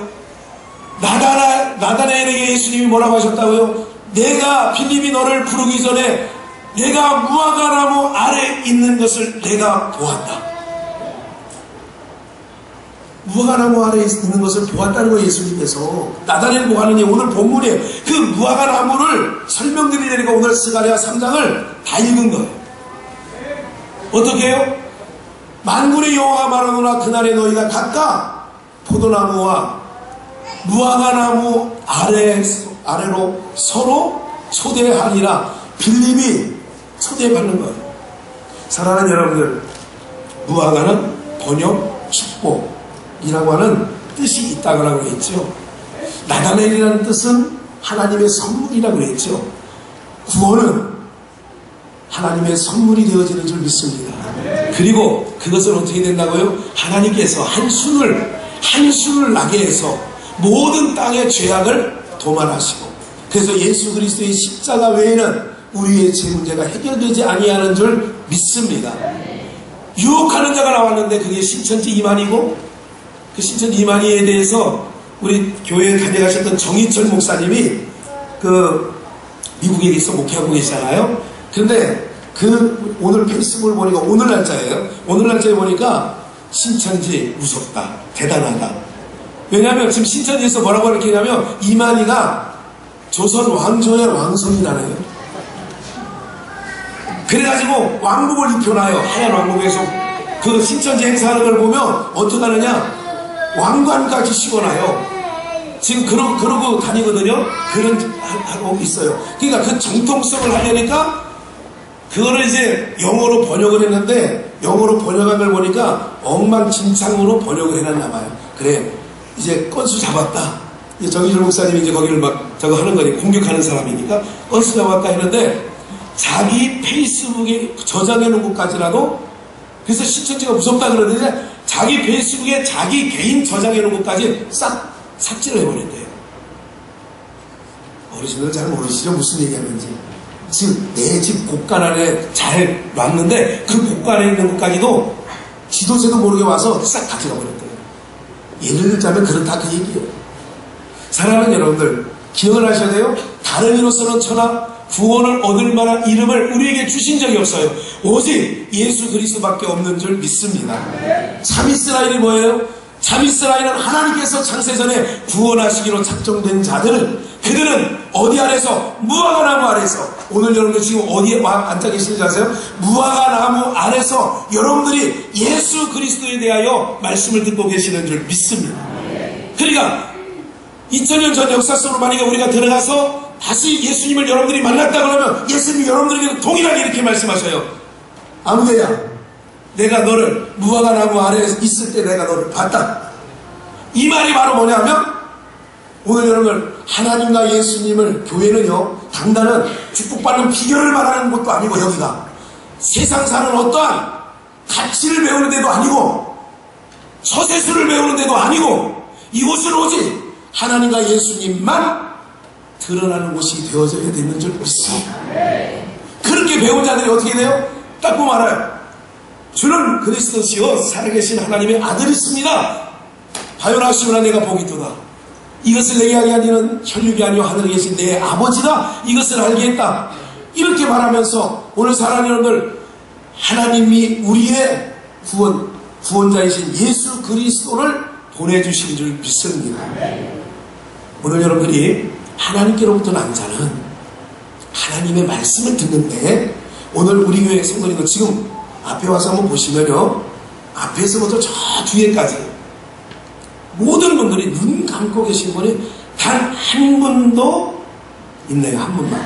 Speaker 1: 나다나엘에게 예수님이 뭐라고 하셨다고요? 내가 빌립이 너를 부르기 전에 내가 무화과나무 아래 있는 것을 내가 보았다. 무화과나무 아래 있는 것을 보았다는 거예요. 예수님께서. 나다나엘이 뭐 하느냐, 오늘 본문에 그 무화과나무를 설명드리려니까 오늘 스가랴 3장을 다 읽은 거예요. 어떻게 해요? 만군의 여호와가 말하노라 그날에 너희가 각각 포도나무와 무화과나무 아래로 서로 초대하리라. 빌립이 초대받는 거예요. 사랑하는 여러분들, 무화과는 번역 축복이라고 하는 뜻이 있다고 했죠. 나다나엘이라는 뜻은 하나님의 선물이라고 했죠. 구원은 하나님의 선물이 되어지는 줄 믿습니다. 그리고 그것은 어떻게 된다고요? 하나님께서 한순을 나게 해서 모든 땅의 죄악을 도말하시고, 그래서 예수 그리스도의 십자가 외에는 우리의 죄 문제가 해결되지 아니하는 줄 믿습니다. 유혹하는 자가 나왔는데 그게 신천지 이만희고, 그 신천지 이만희에 대해서 우리 교회에 다녀가셨던 정희철 목사님이 그 미국에 있어 목회하고 계시잖아요. 그런데 그 오늘 페이스북을 보니까 오늘 날짜예요. 오늘 날짜에 보니까 신천지 무섭다, 대단하다. 왜냐하면 지금 신천지에서 뭐라고 이렇게 하냐면 이만희가 조선 왕조의 왕손이라네요. 그래가지고 왕복을 입혀놔요. 하얀 왕복에서 그 신천지 행사하는 걸 보면 어떻게 하느냐, 왕관까지 씌워놔요. 지금 그러고 다니거든요. 그런 하고 있어요. 그러니까 그 정통성을 하려니까 그거를 이제 영어로 번역을 했는데, 영어로 번역한 걸 보니까 엉망진창으로 번역을 해놨나 봐요. 그래, 이제 건수 잡았다. 정희철 목사님이 이제 거기를 막 저거 하는 거니, 공격하는 사람이니까 건수 잡았다 했는데, 자기 페이스북에 저장해 놓은 것까지라도, 그래서 신천지가 무섭다 그러는데 자기 페이스북에 자기 개인 저장해 놓은 것까지 싹 삭제를 해버렸대요. 어르신들 잘 모르시죠? 무슨 얘기하는지. 지금 내 집 곳간 안에 잘 놨는데 그 곳간에 있는 것까지도 지도새도 모르게 와서 싹 가져가 버렸대요. 예를 들자면 그렇다 그 얘기예요. 사랑하는 여러분들, 기억을 하셔야 돼요. 다른 이로서는 천하 구원을 얻을 만한 이름을 우리에게 주신 적이 없어요. 오직 예수 그리스도밖에 없는 줄 믿습니다. 참 이스라엘이 뭐예요? 참 이스라엘은 하나님께서 창세전에 구원하시기로 작정된 자들, 그들은 어디 아래서? 무화과나무 아래서. 오늘 여러분들 지금 어디에 앉아 계시는지 아세요? 무화과나무 아래서 여러분들이 예수 그리스도에 대하여 말씀을 듣고 계시는 줄 믿습니다. 그러니까 2000년 전 역사 속으로 만약에 우리가 들어가서 다시 예수님을 여러분들이 만났다 그러면 예수님이 여러분들에게 동일하게 이렇게 말씀하셔요. 아무개야, 내가 너를 무화과나무 아래에 있을 때 내가 너를 봤다. 이 말이 바로 뭐냐면, 오늘 여러분들 하나님과 예수님을, 교회는요 당단은 축복받는 비결을 말하는 것도 아니고, 여기가 세상 사는 어떠한 가치를 배우는 데도 아니고 서세수를 배우는 데도 아니고, 이곳은 오직 하나님과 예수님만 드러나는 곳이 되어져야 되는 줄 믿습니다. 그렇게 배운 자들이 어떻게 돼요? 딱 보면 알아요. 주는 그리스도시요 살아계신 하나님의 아들이십니다. 바요나시오나 내가 보기도다. 이것을 내게 하게 하니는 혈육이 아니요 하늘에 계신 내 아버지다. 이것을 알게 했다. 이렇게 말하면서 오늘 사랑하는 여러분들, 하나님이 우리의 구원자이신 예수 그리스도를 보내주신 줄 믿습니다. 오늘 여러분들이 하나님께로부터 난 자는 하나님의 말씀을 듣는데, 오늘 우리 교회 성도님들 지금 앞에 와서 한번 보시면요, 앞에서부터 저 뒤에까지 모든 분들이 눈 감고 계신 분이 단 한 분도 있네요. 한 분만.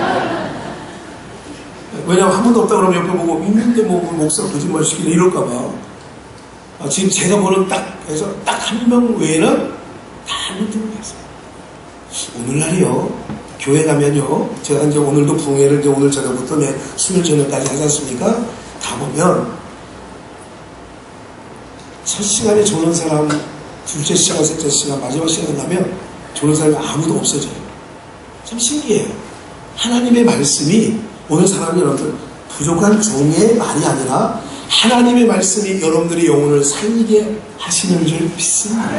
Speaker 1: 왜냐하면 한 분도 없다 그러면 옆에 보고 있는데 뭐 목사가 거짓말 시키네 이럴까봐. 지금 제가 보는 딱 한 명 외에는 다 한 분 들고 계세요. 오늘날이요, 교회 가면요, 제가 이제 오늘도 부흥회를 이제 오늘 저녁부터 내 수요일 저녁까지 하지 않습니까? 다 보면 첫 시간에 조는 사람, 둘째 시간, 셋째 시간, 마지막 시간 가면 조는 사람이 아무도 없어져요. 참 신기해요. 하나님의 말씀이 오늘 사람이 여러분들 부족한 종의 말이 아니라 하나님의 말씀이 여러분들의 영혼을 살리게 하시는 줄 믿습니다.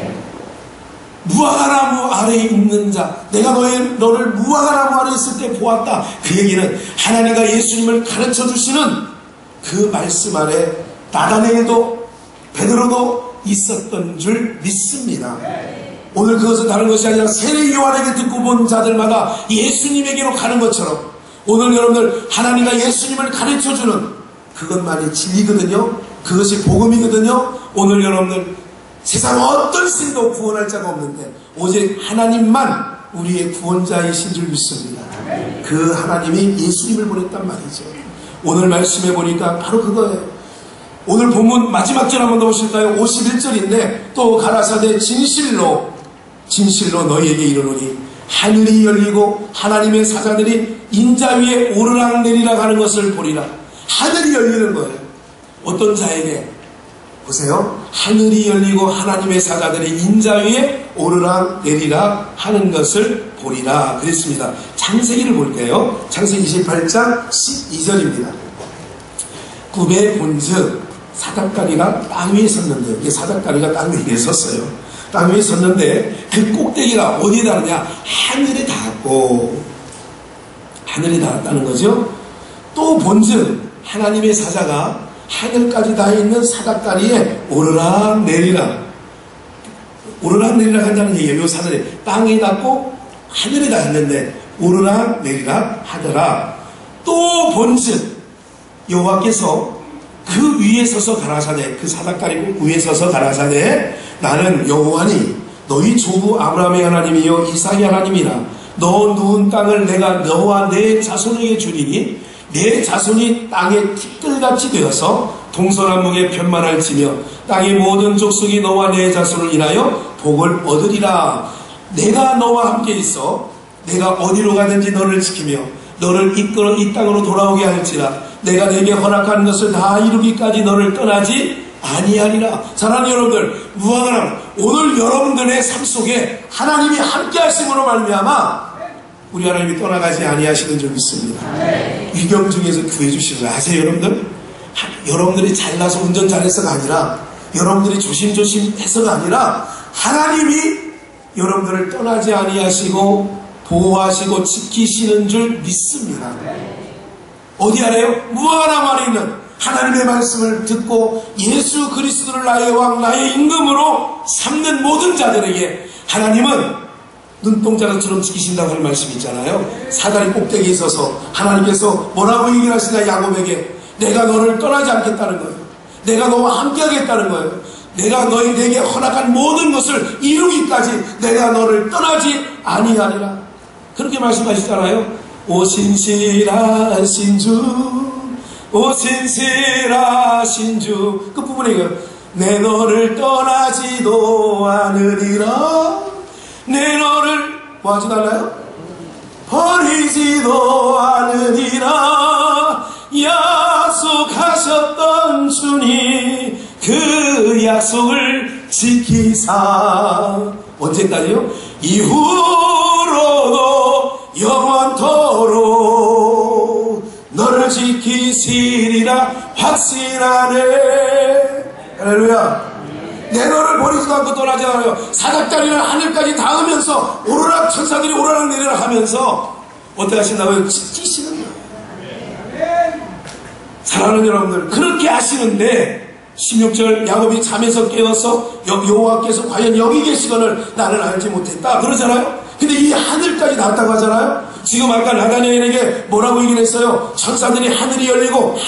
Speaker 1: 무화과나무 아래에 있는 자, 내가 너를 무화과나무 아래에 있을 때 보았다. 그 얘기는 하나님과 예수님을 가르쳐 주시는 그 말씀 아래 나다나엘도 베드로도 있었던 줄 믿습니다. 오늘 그것은 다른 것이 아니라 세례 요한에게 듣고 본 자들마다 예수님에게로 가는 것처럼 오늘 여러분들 하나님과 예수님을 가르쳐주는 그것만이 진리거든요. 그것이 복음이거든요. 오늘 여러분들 세상 어떤 신도 구원할 자가 없는데 오직 하나님만 우리의 구원자이신 줄 믿습니다. 그 하나님이 예수님을 보냈단 말이죠. 오늘 말씀해 보니까 바로 그거예요. 오늘 본문 마지막 절 한번 더 보실까요? 51절인데 또 가라사대 진실로 너희에게 이르노니 하늘이 열리고 하나님의 사자들이 인자 위에 오르락내리락 하는 것을 보리라. 하늘이 열리는 거예요. 어떤 자에게? 보세요. 하늘이 열리고 하나님의 사자들이 인자 위에 오르락내리락 하는 것을 보리라 그랬습니다. 창세기를 볼게요. 창세기 28장 12절입니다. 꿈에 본즉 사닥다리가 땅 위에 섰는데, 이게 사닥다리가 땅 위에 섰어요. 땅 위에 섰는데 그 꼭대기가 어디에 닿느냐? 하늘에 닿았고, 하늘에 닿았다는 거죠. 또 본즉 하나님의 사자가 하늘까지 닿아 있는 사닥다리에 오르락 내리락 한다는 얘기예요. 요 사들이 땅에 닿고 하늘에 닿았는데 오르락 내리락 하더라. 또 본즉 여호와께서 그 위에 서서 가라사대, 그 사닥다리 위에 서서 가라사대, 나는 여호와니 너희 조부 아브라함의 하나님이요 이삭의 하나님이라. 너 누운 땅을 내가 너와 내 자손에게 주리니 내 자손이 땅의 티끌같이 되어서 동서남북에 편만할지며 땅의 모든 족속이 너와 내 자손을 인하여 복을 얻으리라. 내가 너와 함께 있어 내가 어디로 가든지 너를 지키며 너를 이끌어 이 땅으로 돌아오게 할지라. 내가 내게 허락한 것을 다 이루기까지 너를 떠나지 아니하리라. 사랑하는 여러분들, 무화과나무, 오늘 여러분들의 삶 속에 하나님이 함께 하심으로 말미암아 우리 하나님이 떠나가지 아니하시는 줄 믿습니다. 위경 중에서 구해주시는 거 아세요 여러분들? 여러분들이 잘나서 운전 잘해서가 아니라, 여러분들이 조심조심 해서가 아니라 하나님이 여러분들을 떠나지 아니하시고 보호하시고 지키시는 줄 믿습니다. 어디 아래요? 무화과나무 안에 있는 하나님의 말씀을 듣고 예수 그리스도를 나의 왕 나의 임금으로 삼는 모든 자들에게 하나님은 눈동자처럼 지키신다고 하는 말씀이 있잖아요. 사다리 꼭대기에 있어서 하나님께서 뭐라고 얘기를 하시냐? 야곱에게 내가 너를 떠나지 않겠다는 거예요. 내가 너와 함께 하겠다는 거예요. 내가 너에게 허락한 모든 것을 이루기까지 내가 너를 떠나지 아니하리라. 그렇게 말씀하시잖아요. 오 신실하신 주, 오 신실하신 주. 그 부분에 내 너를 떠나지도 않으리라. 내 너를 뭐하지도 않아요? 버리지도 않으리라. 약속하셨던 주님 그 약속을 지키사. 언제까지요? 이후로도 영원토록 너를 지키시리라 확신하네. 할렐루야. 내 너를 버리지도 않고 떠나지 않아요. 사닥다리를 하늘까지 닿으면서 오르락, 천사들이 오르락 내리락 하면서 어떻게 하신다고요? 지키시는 거예요. 사랑하는 여러분들, 그렇게 하시는데 16절 야곱이 잠에서 깨어서 여호와께서 과연 여기 계시거늘 나는 알지 못했다 그러잖아요. 근데 이 하늘까지 닿았다고 하잖아요. 지금 아까 나다니엘에게 뭐라고 얘기를 했어요? 천사들이 하늘이 열리고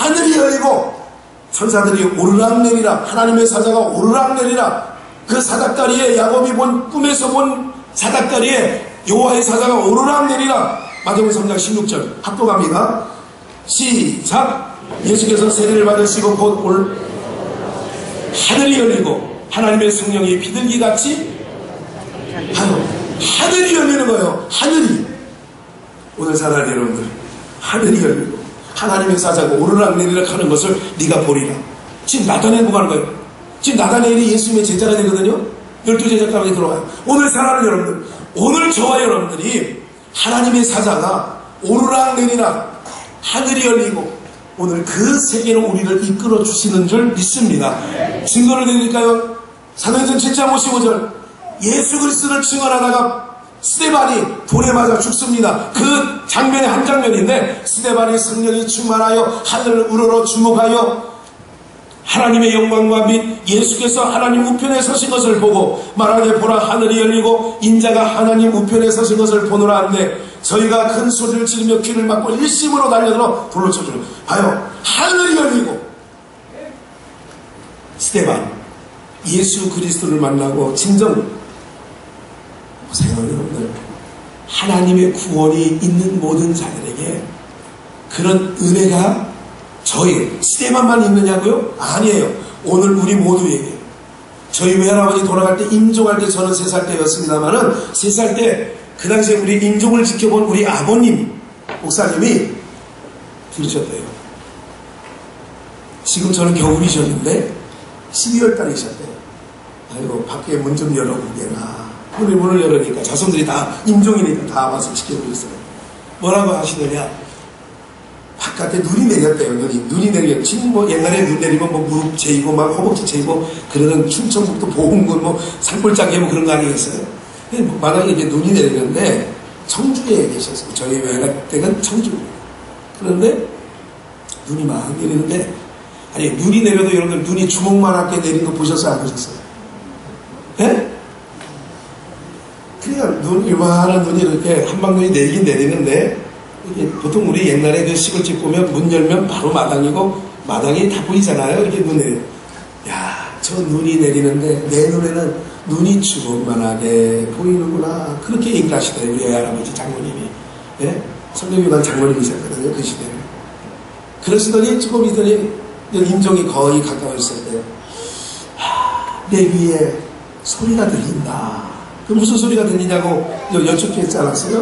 Speaker 1: 천사들이 오르락내리락, 하나님의 사자가 오르락내리락, 그 사닥다리에 야곱이 꿈에서 본 사닥다리에 여호와의 사자가 오르락내리락. 마태복음 3장 16절 합독합니다. 시작. 예수께서 세례를 받으시고 곧 하늘이 열리고 하나님의 성령이 비둘기같이 하늘이 열리는 거예요. 하늘이. 오늘 사랑하는 여러분들, 하늘이 열리고 하나님의 사자가 오르락내리락 하는 것을 네가 보리라. 지금 나다니엘 보고 하는 거예요. 지금 나다니엘이 예수님의 제자가 되거든요. 12제자 가운데 들어와요. 오늘 사랑하는 여러분들, 오늘 저와 여러분들이 하나님의 사자가 오르락내리락 하늘이 열리고 오늘 그 세계로 우리를 이끌어 주시는 줄 믿습니다. 증거를 드릴까요? 사도행전 7장 55절 예수 그리스도를 증언하다가 스데반이 돌에 맞아 죽습니다. 그 장면의 한 장면인데 스데반이 성령이 충만하여 하늘을 우러러 주목하여 하나님의 영광과 및 예수께서 하나님 우편에 서신 것을 보고 말하되 보라 하늘이 열리고 인자가 하나님 우편에 서신 것을 보노라 하는데 저희가 큰 소리를 지르며 귀를 막고 일심으로 달려들어 돌로 쳐주는 봐요. 하늘이 열리고 스데반 예수 그리스도를 만나고 진정 보세요 여러분들. 하나님의 구원이 있는 모든 자들에게 그런 은혜가 저희 스데반만 있느냐고요? 아니에요. 오늘 우리 모두에게. 저희 외할아버지 돌아갈 때 임종할 때 저는 3살 때였습니다만은 3살 때 그 당시에 우리 임종을 지켜본 우리 아버님 목사님이 들으셨대요. 지금 저는 겨울이셨는데 12월 달이셨대요. 아이고 밖에 문 좀 열어보게나. 문을 열으니까 자손들이 다 임종이니까 다 와서 지켜보고 있어요. 뭐라고 하시느냐? 바깥에 눈이 내렸대요. 눈이 내려. 지금 뭐 옛날에 눈 내리면 뭐 무릎 채이고 막 허벅지 채이고 그러는 충청북도 보훈군 뭐 산골짜기 뭐 그런 거 아니겠어요? 만약에 이제 눈이 내리는데 청주에 계셨어요. 저희 외갓댁은 청주입니다. 그런데 눈이 막 내리는데 아니 눈이 내려도 여러분들 눈이 주먹만하게 내린 거 보셨어요? 안 보셨어요? 예? 그냥 이만한 눈이 이렇게 한방눈이 내리긴 내리는데 보통 우리 옛날에 그 시골집 보면 문 열면 바로 마당이고 마당이 다 보이잖아요. 이렇게 눈 내려. 야, 저 눈이 내리는데 내 눈에는 눈이 주먹만하게 보이는구나. 그렇게 얘기를 하시더래요. 우리 할아버지 장모님이. 예? 성경유관 장모님이셨거든요. 그 시대에. 그러시더니 조금 있더니 임종이 거의 가까웠을 때 내 귀에 소리가 들린다. 그 무슨 소리가 들리냐고 여쭙게 않았어요?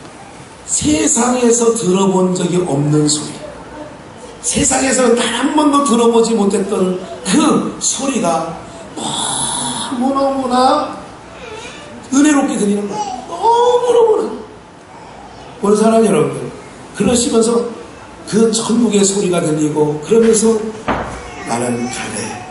Speaker 1: 세상에서 들어본 적이 없는 소리. 세상에서 단 한 번도 들어보지 못했던 그 소리가 너무너무나 은혜롭게 들리는 거예요. 너무너무나. 오늘 사람 여러분들 그러시면서 그 천국의 소리가 들리고 그러면서 나는 가네.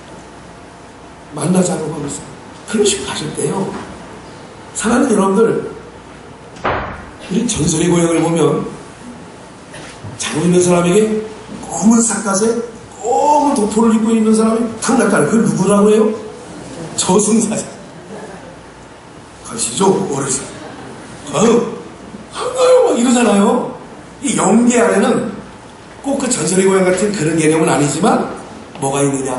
Speaker 1: 만나자고 하면서 그러시고 가실 때요. 사랑하는 여러분들 우리 전설의 고향을 보면 자고 있는 사람에게 검은 삿갓에 검은 도포를 입고 있는 사람이 탁 나타나요. 그걸 누구라고 해요? 저승사자. 가시죠 어르신. 가요. 한가요 막 이러잖아요. 이 영계 안에는 꼭 그 전설의 고향 같은 그런 개념은 아니지만 뭐가 있느냐?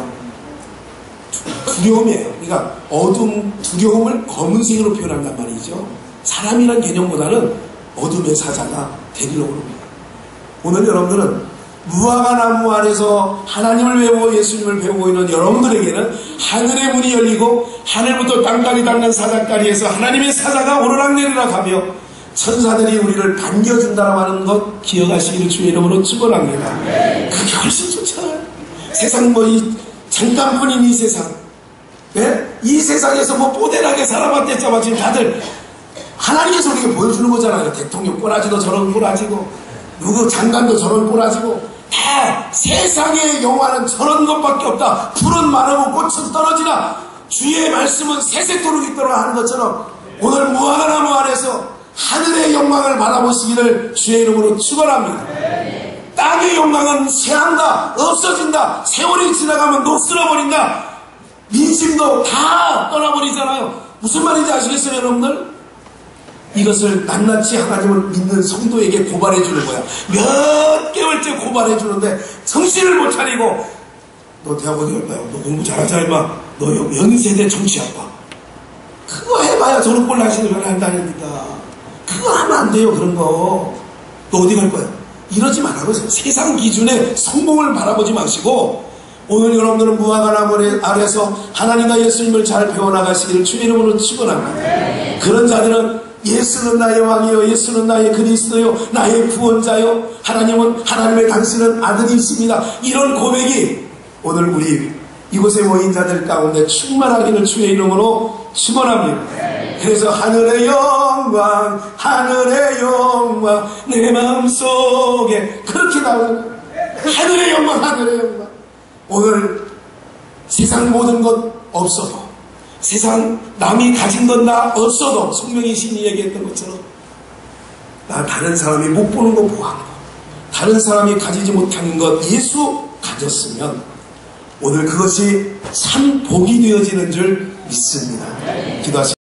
Speaker 1: 두려움이에요. 그러니까 어둠, 두려움을 검은색으로 표현한단 말이죠. 사람이란 개념보다는 어둠의 사자가 데리러 오릅니다. 오늘 여러분들은 무화과나무 안에서 하나님을 배우고 예수님을 배우고 있는 여러분들에게는 하늘의 문이 열리고 하늘부터 땅까지 닿는 사자까지에서 하나님의 사자가 오르락내리락 하며 천사들이 우리를 반겨준다라고 하는 것 기억하시기를 주의 이름으로 축원합니다. 그게 훨씬 좋잖아요. 세상 뭐 잠깐뿐인 이 세상, 네? 이 세상에서 뭐 뽀대나게 사람한테 잡아지면 다들 하나님께서 우리에게 보여주는 거잖아요. 대통령 꼬라지도 저런 꼬라지고 누구 장관도 저런 꼬라지고 다 세상의 영화는 저런 것밖에 없다. 풀은 마르고 꽃은 떨어지나 주의 말씀은 새색도록 있도록 하는 것처럼 오늘 무화과나무 안에서 하늘의 영광을 바라보시기를 주의 이름으로 축원합니다. 땅의 영광은 쇠한다, 없어진다, 세월이 지나가면 녹슬어버린다, 민심도 다 떠나버리잖아요. 무슨 말인지 아시겠어요 여러분들? 이것을 낱낱이 하나님을 믿는 성도에게 고발해 주는 거야. 몇 개월째 고발해 주는데 정신을 못 차리고 너 대학 어디 갈 거야? 너 공부 잘하자 임마. 너 연세대 정치학과 그거 해봐야 저런 꼴 나시는 걸 한다니까. 그거 하면 안 돼요. 그런 거. 너 어디 갈 거야? 이러지 말라고 했어요. 세상 기준의 성공을 바라보지 마시고 오늘 여러분들은 무화과나무 아래서 하나님과 예수님을 잘 배워나가시기를 주의 이름으로 축원합니다. 그런 자들은 예수는 나의 왕이요 예수는 나의 그리스도요 나의 구원자요 하나님은 하나님의 당신은 아들이십니다. 이런 고백이 오늘 우리 이곳에 모인 자들 가운데 충만하기를 주의 이름으로 축원합니다. 그래서 하늘의 영광 내 마음속에 그렇게 나오는 하늘의 영광, 하늘의 영광. 오늘 세상 모든 것 없어도, 세상 남이 가진 건 다 없어도, 송명희 시인이 얘기했던 것처럼 나 다른 사람이 못 보는 거 보한 거, 다른 사람이 가지지 못하는 것 예수 가졌으면 오늘 그것이 참 복이 되어지는 줄 믿습니다. 기도하십시오.